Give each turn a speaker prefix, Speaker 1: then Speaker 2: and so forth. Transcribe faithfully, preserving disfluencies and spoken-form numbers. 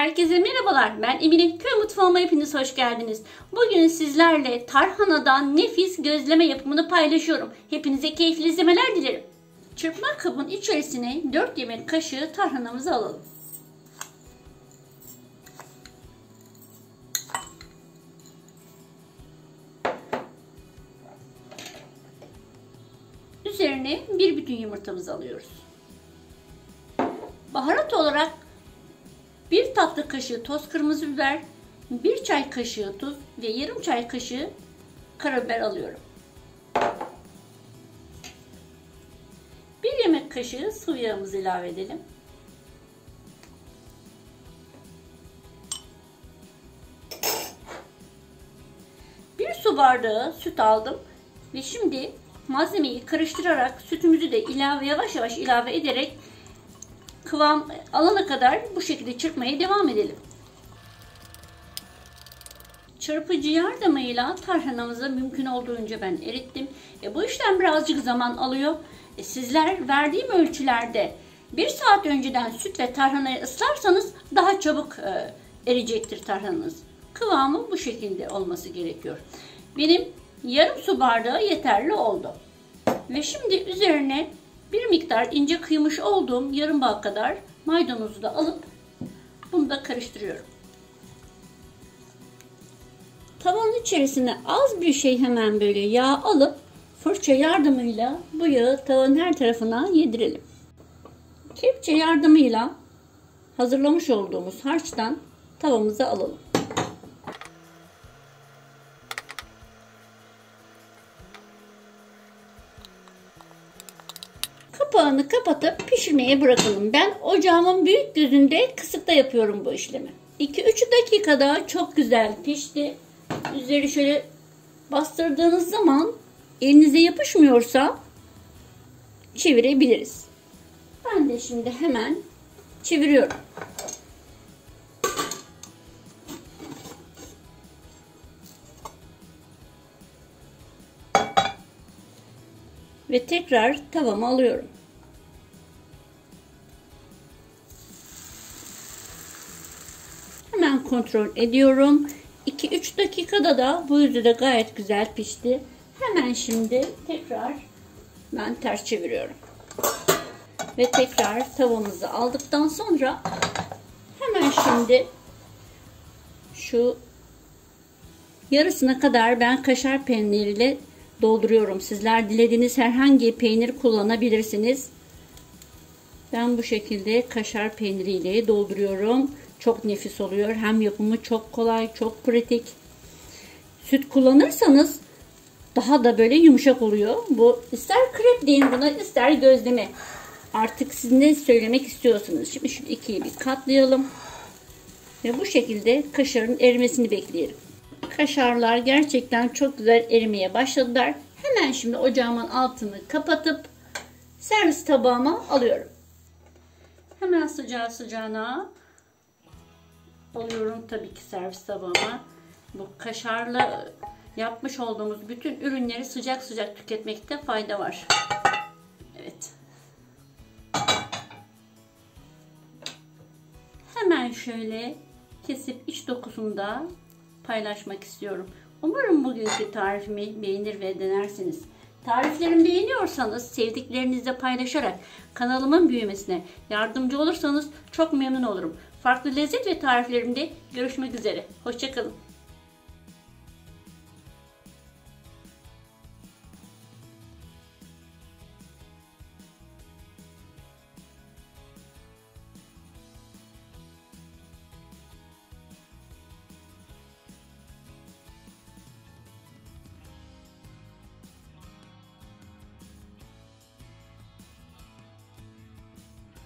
Speaker 1: Herkese merhabalar. Ben Emine. Köy mutfağıma hepiniz hoş geldiniz. Bugün sizlerle tarhanadan nefis gözleme yapımını paylaşıyorum. Hepinize keyifli izlemeler dilerim. Çırpma kabın içerisine dört yemek kaşığı tarhanamızı alalım. Üzerine bir bütün yumurtamızı alıyoruz. Baharat olarak bir tatlı kaşığı toz kırmızı biber, bir çay kaşığı tuz ve yarım çay kaşığı karabiber alıyorum. bir yemek kaşığı sıvı yağımızı ilave edelim. bir su bardağı süt aldım ve şimdi malzemeyi karıştırarak sütümüzü de ilave yavaş yavaş ilave ederek kıvam alana kadar bu şekilde çırpmaya devam edelim. Çırpıcı yardımıyla tarhanamızı mümkün olduğunca ben erittim. E, bu işlem birazcık zaman alıyor. E, sizler verdiğim ölçülerde bir saat önceden süt ve tarhanayı ıslarsanız daha çabuk e, eriyecektir tarhananız. Kıvamı bu şekilde olması gerekiyor. Benim yarım su bardağı yeterli oldu. Ve şimdi üzerine bir miktar ince kıymış olduğum yarım bağ kadar maydanozu da alıp bunu da karıştırıyorum. Tavanın içerisine az bir şey hemen böyle yağ alıp fırça yardımıyla bu yağı tavanın her tarafına yedirelim. Kepçe yardımıyla hazırlamış olduğumuz harçtan tavamıza alalım. Kapağını kapatıp pişirmeye bırakalım. Ben ocağımın büyük gözünde kısıkta yapıyorum bu işlemi. iki üç dakikada çok güzel pişti. Üzeri şöyle bastırdığınız zaman elinize yapışmıyorsa çevirebiliriz. Ben de şimdi hemen çeviriyorum. Ve tekrar tavama alıyorum. Hemen kontrol ediyorum. iki üç dakikada da bu yüzü de gayet güzel pişti. Hemen şimdi tekrar ben ters çeviriyorum. Ve tekrar tavamızı aldıktan sonra hemen şimdi şu yarısına kadar ben kaşar peyniriyle dolduruyorum. Sizler dilediğiniz herhangi peynir kullanabilirsiniz. Ben bu şekilde kaşar peyniriyle dolduruyorum. Çok nefis oluyor. Hem yapımı çok kolay, çok pratik. Süt kullanırsanız daha da böyle yumuşak oluyor. Bu ister krep deyin buna, ister gözleme. Artık siz ne söylemek istiyorsunuz? Şimdi şu ikiyi bir katlayalım. Ve bu şekilde kaşarın erimesini bekleyelim. Kaşarlar gerçekten çok güzel erimeye başladılar. Hemen şimdi ocağımın altını kapatıp servis tabağıma alıyorum. Hemen sıcağı sıcağına alıyorum tabii ki servis tabağıma. Bu kaşarla yapmış olduğumuz bütün ürünleri sıcak sıcak tüketmekte fayda var. Evet. Hemen şöyle kesip iç dokusunu da paylaşmak istiyorum. Umarım bugünkü tarifimi beğenir ve denersiniz. Tariflerimi beğeniyorsanız sevdiklerinizle paylaşarak kanalımın büyümesine yardımcı olursanız çok memnun olurum. Farklı lezzet ve tariflerimde görüşmek üzere. Hoşça kalın.